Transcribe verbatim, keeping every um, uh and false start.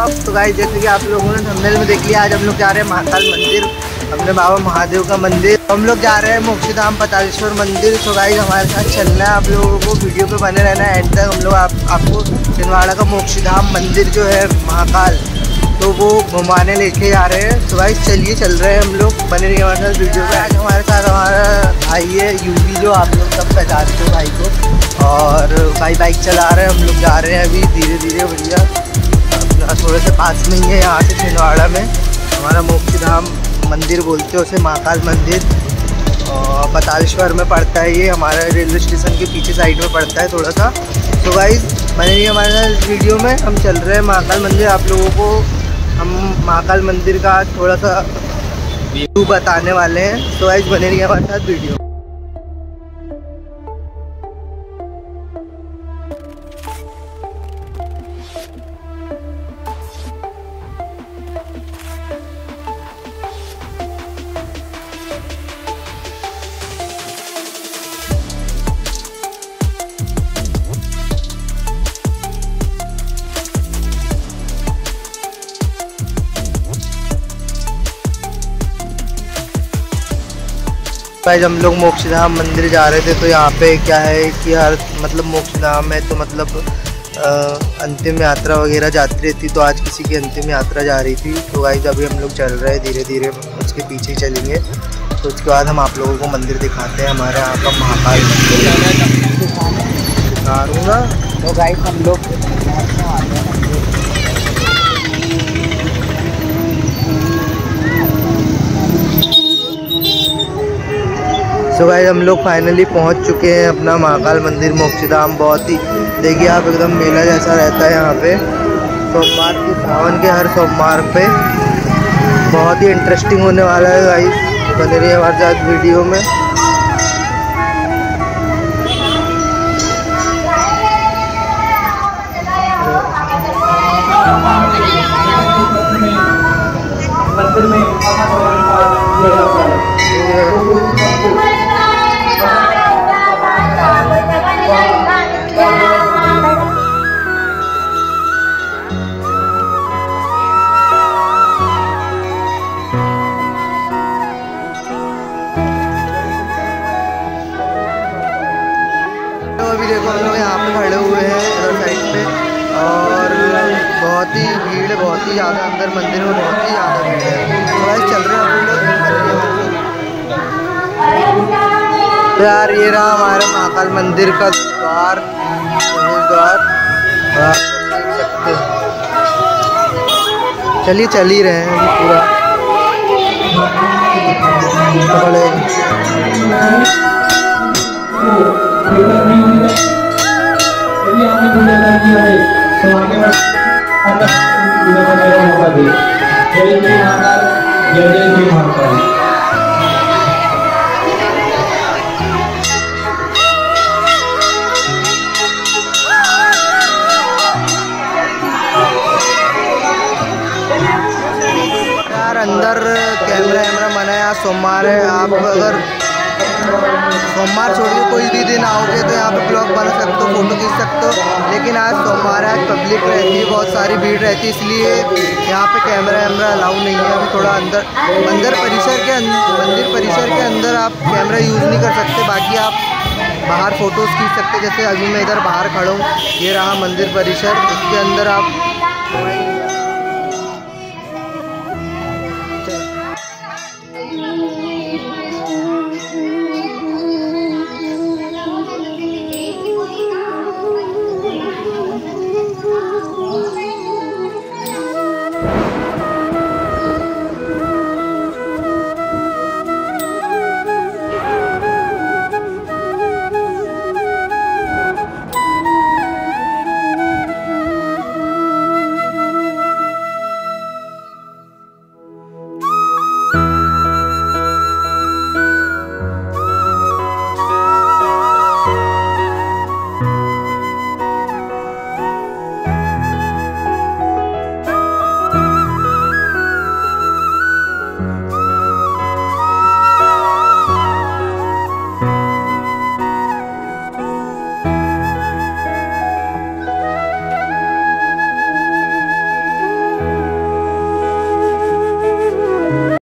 अब तो गाइस जैसे कि आप लोगों ने थंबनेल में देख लिया, आज हम लोग जा रहे हैं महाकाल मंदिर, अपने बाबा महादेव का मंदिर। हम लोग जा रहे हैं मोक्षधाम पतालेश्वर मंदिर। तो गाइस हमारे साथ चलना है, आप लोगों को वीडियो पे बने रहना है एंड तक। हम लोग आप, आपको छिंदवाड़ा का मोक्षधाम मंदिर जो है महाकाल, तो वो घुमाने लेके जा रहे हैं। तो गाइस चलिए चल रहे हैं हम लोग, बने रहिए हमारे साथ वीडियो पे। आज हमारे साथ हमारा भाई है यूवी, जो आप लोग सब पहचानते हो भाई को। और भाई बाइक चला रहे हैं, हम लोग जा रहे हैं अभी धीरे धीरे बढ़िया, अपना थोड़े से पास में ही है यहाँ से छिंदवाड़ा में हमारा मोक्षधाम मंदिर बोलते हैं उसे, महाकाल मंदिर। और पतालेश्वर में पड़ता है ये, हमारा रेलवे स्टेशन के पीछे साइड में पड़ता है थोड़ा सा। तो गाइस बने रहिए हमारे साथ वीडियो में, हम चल रहे हैं महाकाल मंदिर। आप लोगों को हम महाकाल मंदिर का थोड़ा सा व्यू बताने वाले हैं। तो गाइस बने रहिए हमारे साथ वीडियो। गाइस हम लोग मोक्षधाम मंदिर जा रहे थे, तो यहाँ पे क्या है कि हर मतलब मोक्षधाम है तो मतलब आ, अंतिम यात्रा वगैरह जाती रहती, तो आज किसी की अंतिम यात्रा जा रही थी। तो गाइस अभी हम लोग चल रहे हैं धीरे धीरे, उसके पीछे ही चलेंगे। तो उसके बाद हम आप लोगों को मंदिर दिखाते हैं, हमारे यहाँ का महाकाल मंदिर दिखा दूँगा। तो गाइस हम लोग सो गाइस हम लोग फाइनली पहुंच चुके हैं अपना महाकाल मंदिर मोक्षधाम। बहुत ही देखिए आप, एकदम मेला जैसा रहता है यहाँ पे सोमवार के, सावन के हर सोमवार पे। बहुत ही इंटरेस्टिंग होने वाला है गाइस, बने रहिए हमारे साथ वीडियो में। मंदिर में अभी देखो हम लोग यहाँ पे खड़े हुए हैं इधर साइड पे, और बहुत ही भीड़ है, बहुत ही ज़्यादा अंदर मंदिर में बहुत ही ज़्यादा भीड़ है। तो बस चल रहे हैं हम लोग। तो यार ये रहा हमारा महाकाल मंदिर का द्वार, द्वार आप देख सकते हैं। चलिए चल ही रहे हैं अभी पूरा। यदि आपने पूजा कर दिया है तो आगे बढ़ पूजा करने का मौका दे। जय जय महाकाल, जय जय महाकाल। यार अंदर कैमरा वैमरा मना है, आज सोमवार है। आप अगर सोमवार छोड़ के कोई भी दिन आओगे तो यहाँ पे ब्लॉग बना सकते हो, फोटो खींच सकते हो। लेकिन आज सोमवार है, आज पब्लिक रहती है, बहुत सारी भीड़ रहती है, इसलिए यहाँ पे कैमरा वैमरा अलाउ नहीं है। अभी थोड़ा अंदर मंदिर परिसर के मंदिर परिसर के अंदर आप कैमरा यूज़ नहीं कर सकते, बाकी आप बाहर फ़ोटोज़ खींच सकते। जैसे अभी मैं इधर बाहर खड़ा हूँ, ये रहा मंदिर परिसर, इसके अंदर आप